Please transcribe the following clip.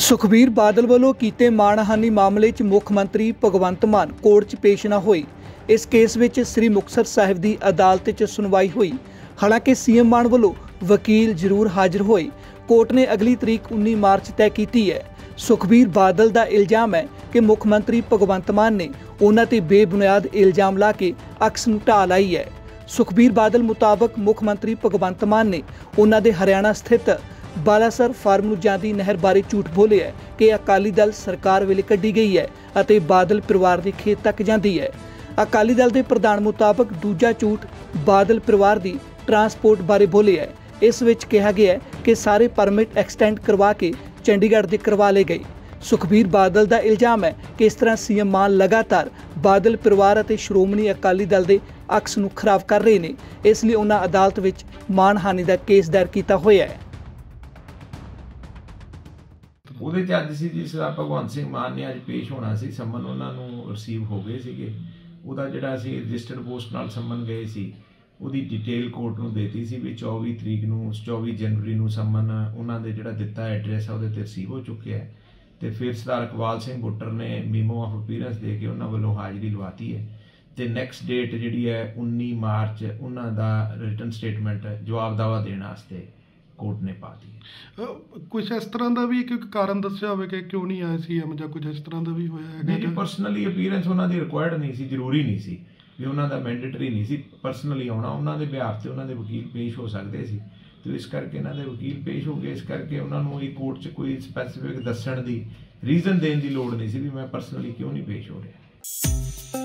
ਸੁਖਬੀਰ ਬਾਦਲ ਵੱਲੋਂ ਕੀਤੇ ਮਾਣਹਾਨੀ ਮਾਮਲੇ 'ਚ ਮੁੱਖ ਮੰਤਰੀ ਭਗਵੰਤ ਮਾਨ ਕੋਰਟ 'ਚ ਪੇਸ਼ ਨਾ ਹੋਏ। ਇਸ ਕੇਸ ਵਿੱਚ ਸ੍ਰੀ ਮੁਕਤਸਰ ਸਾਹਿਬ ਦੀ ਅਦਾਲਤ 'ਚ ਸੁਣਵਾਈ ਹੋਈ। ਹਾਲਾਂਕਿ ਸੀਐਮ ਮਾਨ ਵੱਲੋਂ ਵਕੀਲ ਜ਼ਰੂਰ ਹਾਜ਼ਰ ਹੋਏ। ਕੋਰਟ ਨੇ ਅਗਲੀ ਤਰੀਕ 19 ਮਾਰਚ ਤੈਅ ਕੀਤੀ ਹੈ। ਸੁਖਬੀਰ ਬਾਦਲ ਦਾ ਇਲਜ਼ਾਮ ਹੈ ਕਿ ਮੁੱਖ ਮੰਤਰੀ ਭਗਵੰਤ ਮਾਨ ਨੇ ਉਹਨਾਂ ਤੇ ਬੇਬੁਨਿਆਦ ਇਲਜ਼ਾਮ ਲਾ ਕੇ ਅਕਸ ਨੂੰ ਢਾਹ ਲਾਈ ਹੈ। ਸੁਖਬੀਰ ਬਾਦਲ ਮੁਤਾਬਕ ਮੁੱਖ ਮੰਤਰੀ ਭਗਵੰਤ ਮਾਨ ਨੇ ਉਹਨਾਂ ਦੇ ਹਰਿਆਣਾ ਸਥਿਤ ਬਾਲਾਸਰ ਫਾਰਮ ਨੂੰ ਜਾਂਦੀ ਨਹਿਰ ਬਾਰੇ ਝੂਠ ਬੋਲਿਆ ਕਿ ਅਕਾਲੀ ਦਲ ਸਰਕਾਰ ਵੇਲੇ ਕੱਢੀ ਗਈ ਹੈ ਅਤੇ ਬਾਦਲ ਪਰਿਵਾਰ ਦੇ ਖੇਤ ਤੱਕ ਜਾਂਦੀ ਹੈ। ਅਕਾਲੀ ਦਲ ਦੇ ਪ੍ਰਧਾਨ ਮੁਤਾਬਕ ਦੂਜਾ ਝੂਠ ਬਾਦਲ ਪਰਿਵਾਰ ਦੀ ਟਰਾਂਸਪੋਰਟ ਬਾਰੇ ਬੋਲਿਆ ਹੈ। ਇਸ ਵਿੱਚ ਕਿਹਾ ਗਿਆ ਹੈ ਕਿ ਸਾਰੇ ਪਰਮਿਟ ਐਕਸਟੈਂਡ ਕਰਵਾ ਕੇ ਚੰਡੀਗੜ੍ਹ ਦੇ ਕਰਵਾ ਲਏ ਗਏ। ਸੁਖਬੀਰ ਬਾਦਲ ਦਾ ਇਲਜ਼ਾਮ ਹੈ ਕਿ ਇਸ ਤਰ੍ਹਾਂ ਸੀਐਮ ਮਾਨ ਲਗਾਤਾਰ ਬਾਦਲ ਪਰਿਵਾਰ ਅਤੇ ਸ਼੍ਰੋਮਣੀ ਅਕਾਲੀ ਦਲ ਦੇ ਅਕਸ ਨੂੰ ਖਰਾਬ ਕਰ ਰਹੇ ਨੇ। ਇਸ ਲਈ ਉਹਨਾਂ ਅਦਾਲਤ ਵਿੱਚ ਮਾਣਹਾਨੀ ਦਾ ਕੇਸ ਦਾਇਰ ਕੀਤਾ ਹੋਇਆ ਹੈ। ਉਹਦੇ 'ਚ ਅੱਜ ਸੀ ਜਿਸ ਦਾ ਭਗਵੰਤ ਸਿੰਘ ਮਾਨ ਨੇ ਅੱਜ ਪੇਸ਼ ਹੋਣਾ ਸੀ। ਸੰਮਨ ਉਹਨਾਂ ਨੂੰ ਰਿਸੀਵ ਹੋ ਗਏ ਸੀਗੇ। ਉਹਦਾ ਜਿਹੜਾ ਅਸੀਂ ਰਜਿਸਟਰਡ ਪੋਸਟ ਨਾਲ ਸੰਮਨ ਗਏ ਸੀ ਉਹਦੀ ਡਿਟੇਲ ਕੋਰਟ ਨੂੰ ਦੇਤੀ ਸੀ ਵੀ 24 ਤਰੀਕ ਨੂੰ 24 ਜਨਵਰੀ ਨੂੰ ਸੰਮਨ ਉਹਨਾਂ ਦੇ ਜਿਹੜਾ ਦਿੱਤਾ ਐਡਰੈਸ ਆ ਉਹਦੇ 'ਤੇ ਰਿਸੀਵ ਹੋ ਚੁੱਕਿਆ ਹੈ। ਅਤੇ ਫਿਰ ਸਰਦਾਰ ਇਕਬਾਲ ਸਿੰਘ ਬੁੱਟਰ ਨੇ ਮੀਮੋ ਆਫ ਅਪੀਅਰੈਂਸ ਦੇ ਕੇ ਉਹਨਾਂ ਵੱਲੋਂ ਹਾਜ਼ਰੀ ਲਵਾਤੀ ਹੈ ਅਤੇ ਨੈਕਸਟ ਡੇਟ ਜਿਹੜੀ ਹੈ 19 ਮਾਰਚ ਉਹਨਾਂ ਦਾ ਰਿਟਨ ਸਟੇਟਮੈਂਟ ਜਵਾਬ ਦਾਵਾ ਦੇਣ ਵਾਸਤੇ ਕੋਰਟ ਨੇ ਪਾ ਦਿੱਤੀ। ਕੁਛ ਇਸ ਤਰ੍ਹਾਂ ਦਾ ਵੀ ਇੱਕ ਕਾਰਨ ਦੱਸਿਆ ਹੋਵੇ ਕਿ ਕਿਉਂ ਨਹੀਂ ਆਏ ਸੀਐਮ ਜਾਂ ਕੁਝ ਇਸ ਤਰ੍ਹਾਂ ਦਾ ਵੀ ਹੋਇਆ ਹੈਗਾ? ਨਹੀਂ, ਪਰਸਨਲੀ ਅਪੀਅਰੈਂਸ ਉਹਨਾਂ ਦੀ ਰਿਕੁਆਇਰਡ ਨਹੀਂ ਸੀ, ਜ਼ਰੂਰੀ ਨਹੀਂ ਸੀ ਵੀ ਉਹਨਾਂ ਦਾ ਮੈਂਡੇਟਰੀ ਨਹੀਂ ਸੀ ਪਰਸਨਲੀ ਆਉਣਾ। ਉਹਨਾਂ ਦੇ ਬਿਹਾਫ 'ਤੇ ਉਹਨਾਂ ਦੇ ਵਕੀਲ ਪੇਸ਼ ਹੋ ਸਕਦੇ ਸੀ ਅਤੇ ਇਸ ਕਰਕੇ ਇਹਨਾਂ ਦੇ ਵਕੀਲ ਪੇਸ਼ ਹੋ ਗਏ। ਇਸ ਕਰਕੇ ਉਹਨਾਂ ਨੂੰ ਇਹ ਕੋਰਟ 'ਚ ਕੋਈ ਸਪੈਸੀਫਿਕ ਦੱਸਣ ਦੀ ਰੀਜ਼ਨ ਦੇਣ ਦੀ ਲੋੜ ਨਹੀਂ ਸੀ ਵੀ ਮੈਂ ਪਰਸਨਲੀ ਕਿਉਂ ਨਹੀਂ ਪੇਸ਼ ਹੋ ਰਿਹਾ।